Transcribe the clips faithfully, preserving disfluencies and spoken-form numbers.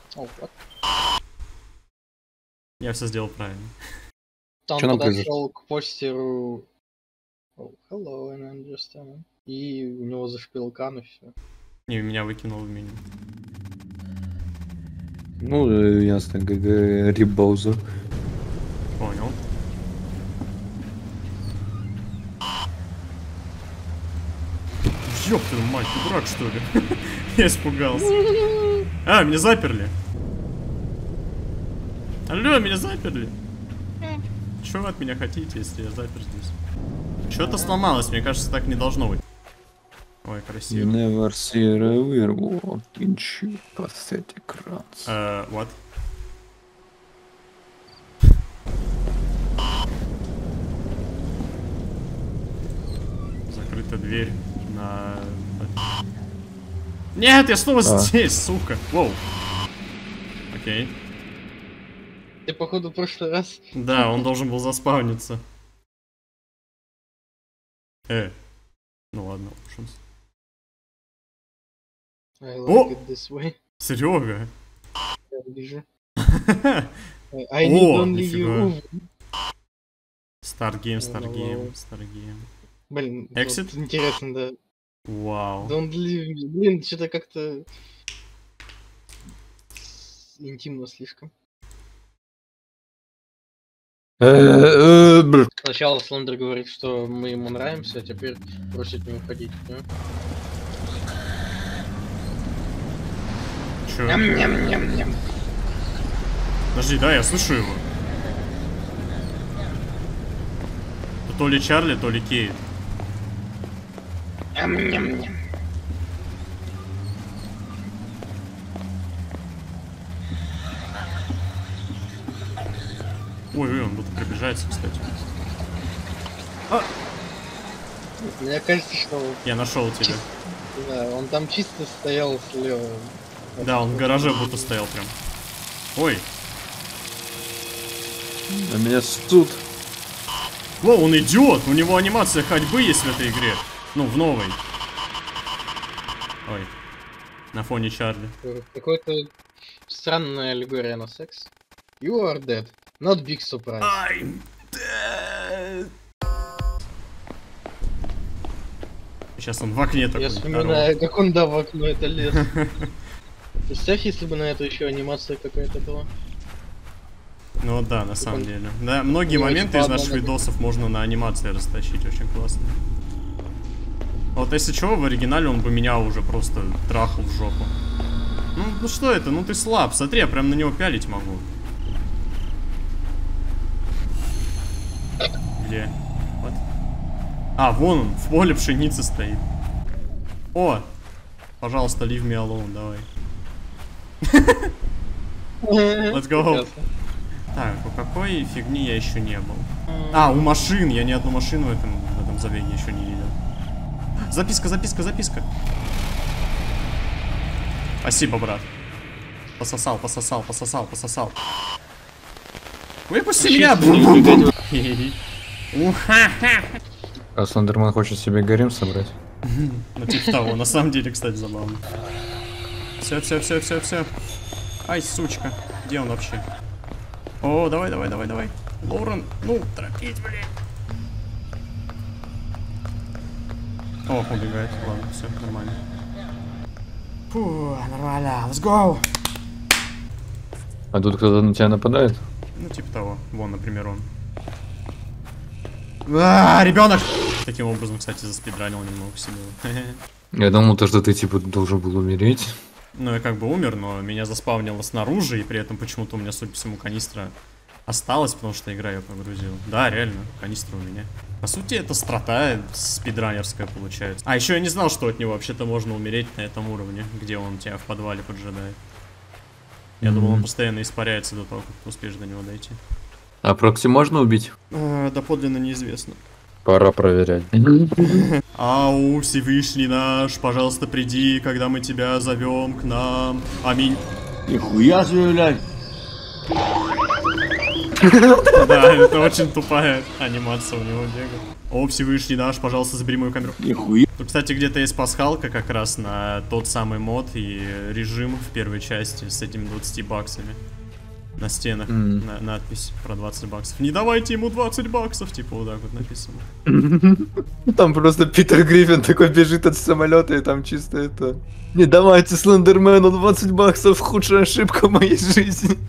Oh, what? Я все сделал правильно. Там подошел к постеру. Oh, hello, and I'm just uh... и у него зашпил кан и все. Не, меня выкинул в меню. Ну, ясно, ГГ Рибоузер. Понял. Ёб твою мать, ты дурак что ли? Я испугался. А, меня заперли. Алло, меня заперли. Что вы от меня хотите, если я запер здесь? Что-то сломалось, мне кажется, так не должно быть. Ой, красиво. Never see a werewolf in cheap pathetic rats. Uh, what? Закрыта дверь на... Нет, я снова а. здесь, сука. Воу. Окей. Ты, походу, в прошлый раз... Да, он должен был заспавниться. Э. Ну ладно, ушимся. Like О! Серега. Я вижу. I need only you. Старгейм, Старгейм, Старгейм. Блин, Exit? Интересно, да. Вау. Don't leave me. Блин, что-то как-то интимно слишком. Сначала Слендер говорит, что мы ему нравимся, а теперь просит не уходить. Да? Чё? Ням-ням-ням-ням. Подожди, да, я слышу его. То ли Чарли, то ли Кейт. Ням-ням-ням. Ой, ой, он будто приближается, кстати. А! Мне кажется, что... Я нашел тебя. Да, он там чисто стоял слева. Да, он в гараже будто стоял прям. Ой. На меня ссут. О, он идет! У него анимация ходьбы есть в этой игре. Ну, в новой. Ой. На фоне Чарли. Какой-то странная аллегория на секс. You are dead. Not big surprise. I'm dead. Сейчас он в окне такой. Я вспоминаю, как он, да, в окно это лез. Представь, если бы на это еще анимация какая-то была. Ну да, на самом деле. Да, многие моменты из наших видосов можно на анимации растащить, очень классно. Вот если чего, в оригинале он бы меня уже просто трахал в жопу. Ну, ну что это? Ну ты слаб, смотри, я прям на него пялить могу. Где? Вот. А, вон он, в поле пшеницы стоит. О! Пожалуйста, leave me alone, давай. Let's go. Так, у какой фигни я еще не был? А, у машин. Я ни одну машину в этом, в этом забеге еще не видел. Записка, записка, записка. Спасибо, брат. Пососал, пососал, пососал, пососал. Выпусти меня! А Слендерман хочет себе гарем собрать? Ну типа того, на самом деле, кстати, забавно. Все, все, все, все, все. Ай, сучка. Где он вообще? О, давай, давай, давай, давай. Лорен, ну, торопись, блин. О, убегает. Ладно, все, нормально. Фу, нормально. Let's go. А тут кто-то на тебя нападает? Ну, типа того. Вон, например, он. А, ребенок! Таким образом, кстати, заспидранил немного себе. Я думал, то, что ты типа должен был умереть. Ну, я как бы умер, но меня заспавнило снаружи, и при этом почему-то у меня, судя по всему, канистра осталась, потому что игра ее погрузила. Да, реально, канистра у меня. По сути, это строта спидранерская получается. А, еще я не знал, что от него вообще-то можно умереть на этом уровне, где он тебя в подвале поджидает. Я mm-hmm. думал, он постоянно испаряется до того, как ты успеешь до него дойти. А Прокси можно убить? А, доподлинно неизвестно. Пора проверять. Ау, Всевышний наш, пожалуйста, приди, когда мы тебя зовем к нам. Аминь. Нихуя заявлять. Да, это очень тупая анимация у него бегает. О, Всевышний, Даш, пожалуйста, забери мою камеру. Нихуя. Тут, кстати, где-то есть пасхалка как раз на тот самый мод и режим в первой части с этими двадцатью баксами. На стенах Mm. на надпись про двадцать баксов. Не давайте ему двадцать баксов, типа вот так вот написано. Там просто Питер Гриффин такой бежит от самолета, и там чисто это... Не давайте Слендермену двадцать баксов, худшая ошибка в моей жизни.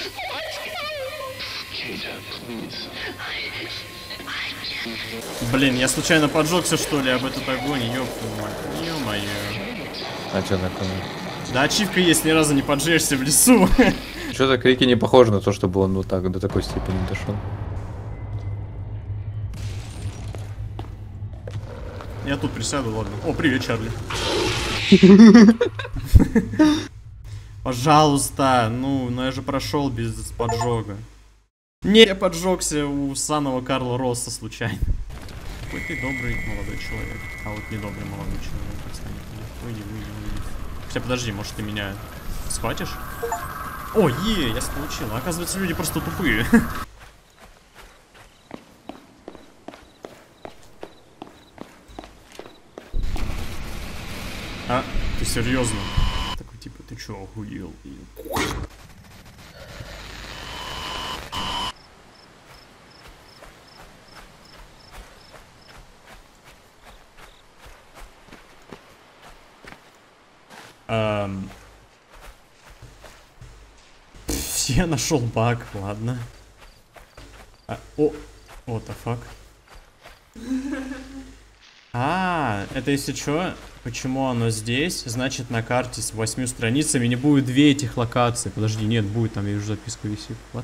Блин, я случайно поджегся, что ли, об этот огонь, ёб твою мать, ё-моё. А чё такое? Да ачивка есть, ни разу не поджечься в лесу. Что-то крики не похожи на то, чтобы он вот так до такой степени дошел. Я тут присяду, ладно. О, привет, Чарли. Пожалуйста, ну, ну я же прошел без поджога. Не, я поджегся у саного Карла Росса случайно. Какой ты добрый молодой человек. А вот недобрый молодой человек. Отстань от меня. Уйди, уйди, уйди. Хотя подожди, может ты меня схватишь? О, е, я получил. Оказывается, люди просто тупые. А, ты серьезно? Такой типа, ты чё, охуел? Um, пф, я нашел баг, ладно. А, о, what the fuck? А, это если чё, почему оно здесь? Значит, на карте с восьмью страницами не будет две этих локации. Подожди, нет, будет, там я вижу записка висит. Вот.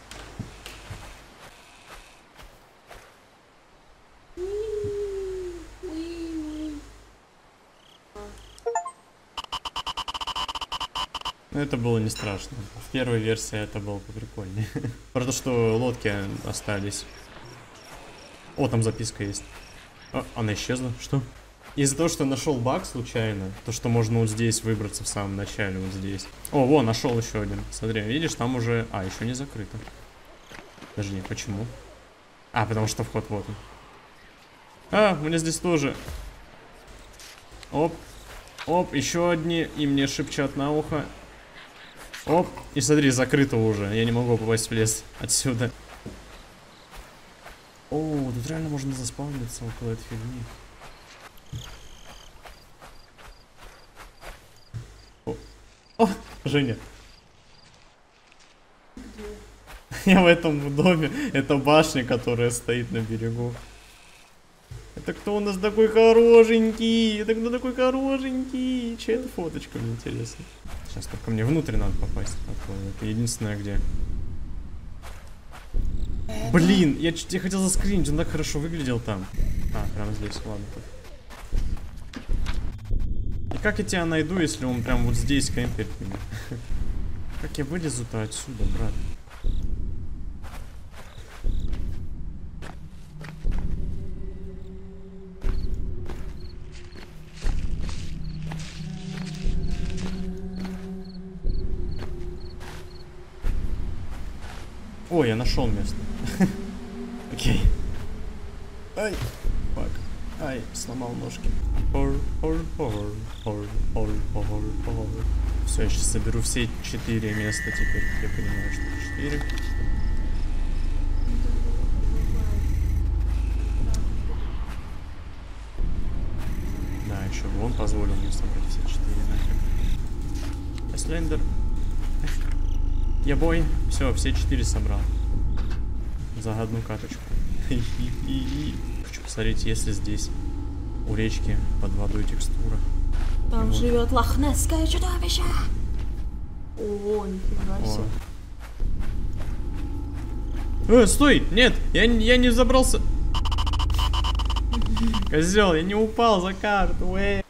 Это было не страшно. В первой версии это было поприкольнее. Про то, что лодки остались. О, там записка есть. О, она исчезла. Что? Из-за того, что я нашел баг случайно, то, что можно вот здесь выбраться в самом начале, вот здесь. О, во, нашел еще один. Смотри, видишь, там уже... А, еще не закрыто. Подожди, почему? А, потому что вход вот он. А, у меня здесь тоже. Оп. Оп, еще одни. И мне шепчат на ухо. Оп, и смотри, закрыто уже. Я не могу попасть в лес отсюда. О, тут реально можно заспавниться около этой фигни. О, О Женя. Я в этом доме. Это башня, которая стоит на берегу. Это кто у нас такой хорошенький? Это кто такой хорошенький? Чья это фоточка, мне интересно. Сейчас только мне внутрь надо попасть. Это единственное, где... Блин, я чуть не хотел заскринить, он так хорошо выглядел там. А, прямо здесь, ладно. И как я тебя найду, если он прям вот здесь кемпит меня? Как я вылезу-то отсюда, брат? Ой, я нашел место. Окей. Ай, фак. Ай, сломал ножки. Все, я сейчас соберу все четыре места теперь. Я понимаю, что четыре. Да, еще бы он позволил мне собрать все четыре нафиг. Слендер. Я бой. Все, все четыре собрал. За одну каточку. Хочу посмотреть, если здесь у речки под водой текстура. Там вот живет лохнесское чудовище. О, нифига себе. Э, стой! Нет! Я, я не забрался. Козел, я не упал за карту. Эй.